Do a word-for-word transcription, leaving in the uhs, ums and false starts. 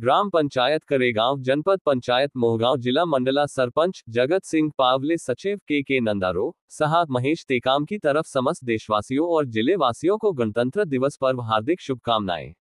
ग्राम पंचायत करेगांव, जनपद पंचायत मोहगांव, जिला मंडला सरपंच जगत सिंह पावले, सचिव के के नंदारो, सहा महेश टेकाम की तरफ समस्त देशवासियों और जिले वासियों को गणतंत्र दिवस पर्व हार्दिक शुभकामनाएं।